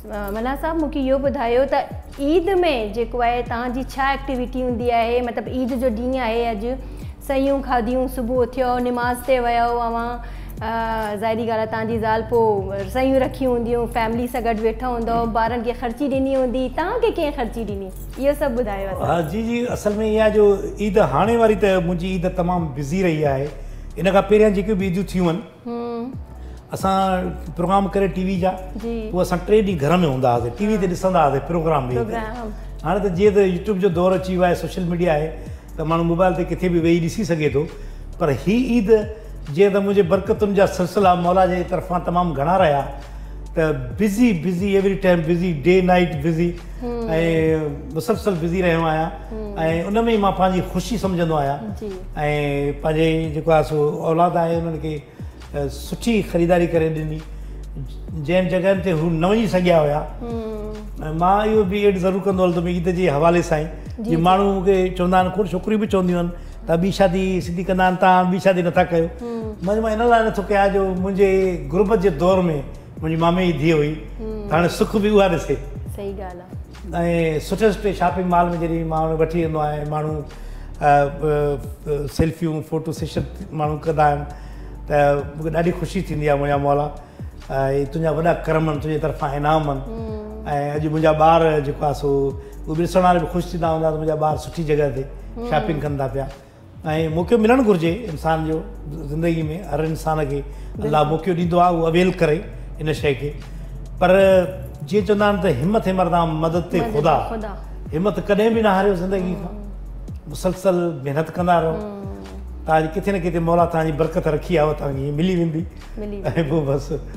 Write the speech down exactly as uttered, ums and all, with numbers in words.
मल्हार साहब मूंखे इहो ॿुधायो त ईद में जेको आहे तव्हांजी छा एक्टिविटी हूंदी आहे, मतिलबु ईद जो ॾींहुं आहे अॼु, सयूं खाधियूं, सुबुह उथियो निमाज़ ते विया अवां, ज़ाहिरी ॻाल्हि आहे तव्हांजी ज़ाल पोइ सयूं रखी हूंदियूं, फैमिली सां गॾु वेठा हूंदव, ॿारनि खे ख़र्ची ॾिनी हूंदी, तव्हांखे कीअं ख़र्ची ॾिनी, इहो सभु ॿुधायो। हा जी जी, असल में इहा जो ईद हाणे वारी त मुंहिंजी ईद तमामु बिज़ी रही आहे। इन खां पहिरियां जेके बि ईदियूं थियूं आहिनि असां प्रोग्राम करे टीवी जा, उहो असां टे ॾींहं घर में हूंदा हुआसीं, टीवी ते ॾिसंदा हुआसीं प्रोग्राम बि। हाणे त जीअं त यूट्यूब जो दौरु अची वियो आहे, सोशल मीडिया आहे, त माण्हू मोबाइल ते किथे बि वेही ॾिसी सघे थो। पर हीअ ईद जीअं त मुंहिंजे बरकतुनि जा सिलसिला मौला जे तरफ़ां तमामु घणा रहिया, त busy busy every time busy, day night busy ऐं मुसलसल बिज़ी रहियो आहियां। ऐं उन में ई मां पंहिंजी ख़ुशी सम्झंदो आहियां ऐं पंहिंजे जेको आहे सो औलाद आहे उन्हनि खे सुठी ख़रीदारी करे ॾिनी जंहिं जॻहियुनि ते हू न वञी सघिया हुया। ऐं मां इहो बि एड ज़रूरु कंदो हलंदुमि ईद जे हवाले सां ई, जीअं माण्हू मूंखे चवंदा आहिनि, खोड़ छोकिरियूं बि चवंदियूं आहिनि त ॿी शादी सिधी कंदा आहिनि, तव्हां ॿी शादी नथा कयो। मां मां इन लाइ नथो कयां जो मुंहिंजे गुरबत जे दौर में मुंहिंजी मामे जी धीउ हुई, हाणे सुख बि उहा ॾिसे। सही ॻाल्हि आहे। ऐं सुठे सुठे शॉपिंग मॉल में जॾहिं मां वठी वेंदो आहियां, माण्हू सेल्फियूं फ़ोटो सेशन माण्हू कंदा आहिनि, त मूंखे ॾाढी ख़ुशी थींदी आहे। मुंहिंजा मौला ऐं तुंहिंजा वॾा करम आहिनि, तुंहिंजे तरफ़ां इनाम आहिनि। ऐं अॼु मुंहिंजा ॿार जेको आहे सो उहे बि ॾिसण वारा बि ख़ुशि थींदा हूंदा त मुंहिंजा ॿार सुठी जॻह ते शॉपिंग कंदा पिया। ऐं मौक़ो मिलणु घुरिजे इंसान जो ज़िंदगी में, हर इंसान खे अलाह मौक़ो ॾींदो आहे उहो अवेल करे इन शइ खे। पर जीअं चवंदा आहिनि त हिमत है मर्दा मदद ते ख़ुदा, हिमत कॾहिं बि न हारियो ज़िंदगी खां, मुसलसल महिनत कंदा रहो, तव्हांजी किथे न किथे मौला तव्हांजी बरकत रखी आहे, उहा तव्हांखे मिली वेंदी। ऐं पोइ बसि